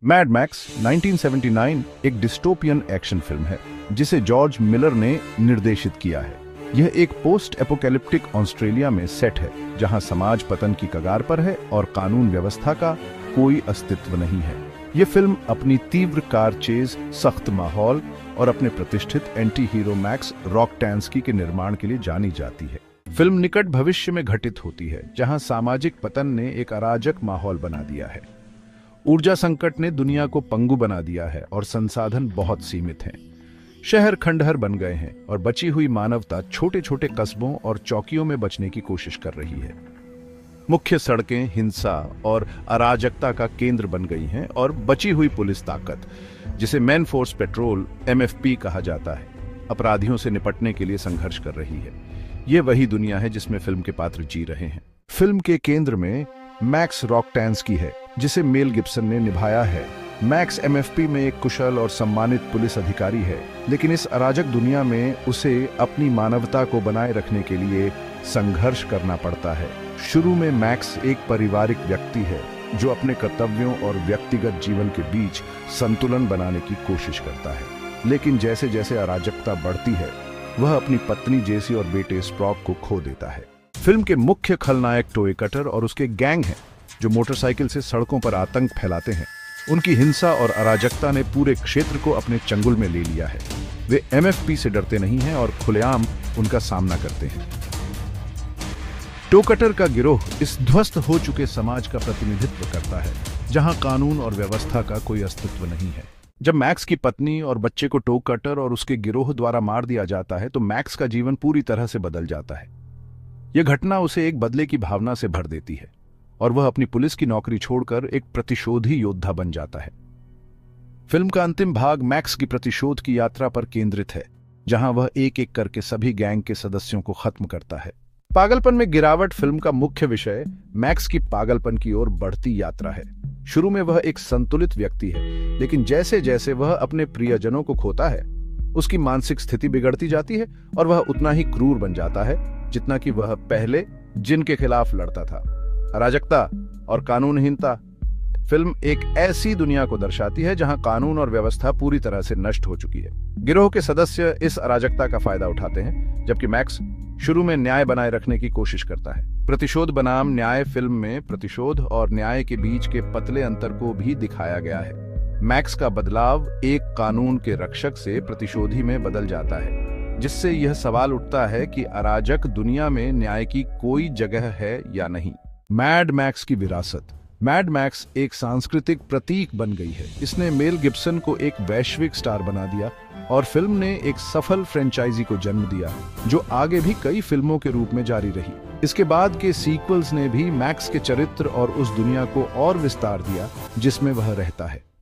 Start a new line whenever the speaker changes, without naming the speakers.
Mad max 1979 एक dystopian action film है जिसे जॉर्ज मिलर ने निर्देशित किया है। यह एक पोस्ट एपोकैलिप्टिक ऑस्ट्रेलिया में सेट है जहां समाज पतन की कगार पर है और कानून व्यवस्था का कोई अस्तित्व नहीं है। यह फिल्म अपनी तीव्र कार चेज, सख्त माहौल और अपने प्रतिष्ठित एंटी हीरो मैक्स रॉकटैंस्की के निर्माण के लिए जानी जाती है। फिल्म निकट भविष्य में घटित होती है जहां सामाजिक पतन ने एक अराजक माहौल बना दिया है। ऊर्जा संकट ने दुनिया को पंगु बना दिया है और संसाधन बहुत सीमित हैं। शहर खंडहर बन गए हैं और बची हुई मानवता छोटे छोटे कस्बों और चौकियों में बचने की कोशिश कर रही है। मुख्य सड़कें हिंसा और अराजकता का केंद्र बन गई हैं और बची हुई पुलिस ताकत, जिसे मैन फोर्स पेट्रोल MFP कहा जाता है, अपराधियों से निपटने के लिए संघर्ष कर रही है। यह वही दुनिया है जिसमें फिल्म के पात्र जी रहे हैं। फिल्म के केंद्र में मैक्स रॉकटैंस्की है, जिसे मेल गिब्सन ने निभाया है। मैक्स MFP में एक कुशल और सम्मानित पुलिस अधिकारी है, लेकिन इस अराजक दुनिया में उसे अपनी मानवता को बनाए रखने के लिए संघर्ष करना पड़ता है। शुरू में मैक्स एक पारिवारिक व्यक्ति है जो अपने कर्तव्यों और व्यक्तिगत जीवन के बीच संतुलन बनाने की कोशिश करता है, लेकिन जैसे जैसे अराजकता बढ़ती है वह अपनी पत्नी जेसी और बेटे स्प्रॉक को खो देता है। फिल्म के मुख्य खलनायक टोए कटर और उसके गैंग हैं जो मोटरसाइकिल से सड़कों पर आतंक फैलाते हैं। उनकी हिंसा और अराजकता ने पूरे क्षेत्र को अपने चंगुल में ले लिया है। वे MFP से डरते नहीं हैं और खुलेआम उनका सामना करते हैं। टो कटर का गिरोह इस ध्वस्त हो चुके समाज का प्रतिनिधित्व करता है जहां कानून और व्यवस्था का कोई अस्तित्व नहीं है। जब मैक्स की पत्नी और बच्चे को टो कटर और उसके गिरोह द्वारा मार दिया जाता है तो मैक्स का जीवन पूरी तरह से बदल जाता है। यह घटना उसे एक बदले की भावना से भर देती है और वह अपनी पुलिस की नौकरी छोड़कर एक प्रतिशोधी योद्धा बन जाता है। फिल्म का अंतिम भाग मैक्स की प्रतिशोध की यात्रा पर केंद्रित है, जहां वह एक एक करके सभी गैंग के सदस्यों को खत्म करता है। पागलपन में गिरावट फिल्म का मुख्य विषय मैक्स की पागलपन की ओर बढ़ती यात्रा है। शुरू में वह एक संतुलित व्यक्ति है, लेकिन जैसे जैसे वह अपने प्रियजनों को खोता है उसकी मानसिक स्थिति बिगड़ती जाती है और वह उतना ही क्रूर बन जाता है जितना कि वह पहले जिनके खिलाफ लड़ता था। अराजकता और कानूनहीनता। फिल्म एक ऐसी दुनिया को दर्शाती है जहां कानून और व्यवस्था पूरी तरह से नष्ट हो चुकी है। गिरोह के सदस्य इस अराजकता का फायदा उठाते हैं, जबकि मैक्स शुरू में न्याय बनाए रखने की कोशिश करता है। प्रतिशोध बनाम न्याय फिल्म में प्रतिशोध और न्याय के बीच के पतले अंतर को भी दिखाया गया है। मैक्स का बदलाव एक कानून के रक्षक से प्रतिशोधी में बदल जाता है, जिससे यह सवाल उठता है कि अराजक दुनिया में न्याय की कोई जगह है या नहीं। मैड मैक्स की विरासत। मैड मैक्स एक सांस्कृतिक प्रतीक बन गई है। इसने मेल गिब्सन को एक वैश्विक स्टार बना दिया और फिल्म ने एक सफल फ्रेंचाइजी को जन्म दिया जो आगे भी कई फिल्मों के रूप में जारी रही। इसके बाद के सीक्वल्स ने भी मैक्स के चरित्र और उस दुनिया को और विस्तार दिया जिसमें वह रहता है।